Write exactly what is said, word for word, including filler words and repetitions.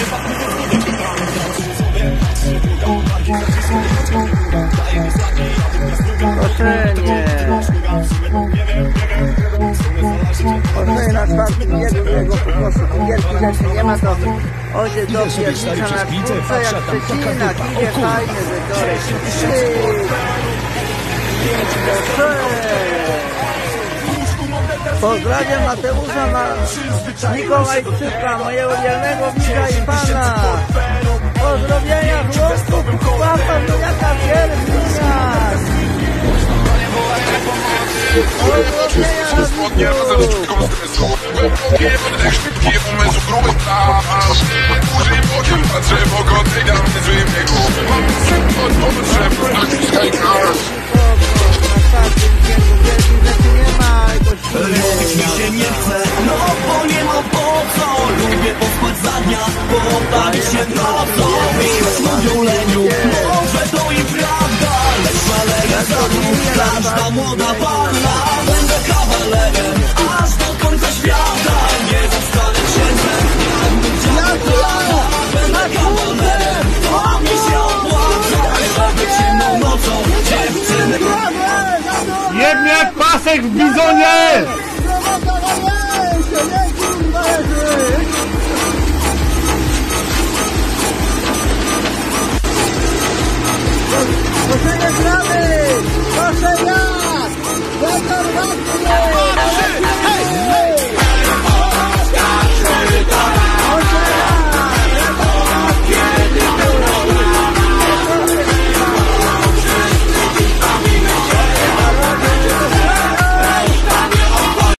Proszę nie. Proszę na czwartym biegu jego po prostu wielkich rzeczy nie ma, to ojciec do piernika na czwórce jak Szczecinak, idzie fajny wytorek. Pozdrawiam Mateusza Ma Mikołajczyka, mojego wiernego widza i pana. Pozdrowienia chłopców, papa to jaka pierwina. Pozdrowienia na widzu. Robić mi się nie chce, no bo nie ma po co. Lubię pospać za dnia, poddać się nocą. Miłość mówią leniu, może to i prawda, lecz szaleję za dół, każda młoda panna. Będę kawalerem, aż do końca świata. Nie zostanę księdzem, jakbym chciał plana. Będę kawalerem, to mi się opłaca. Żeby ciemną nocą dziewczyny Jebnie jak pasek w bizonie!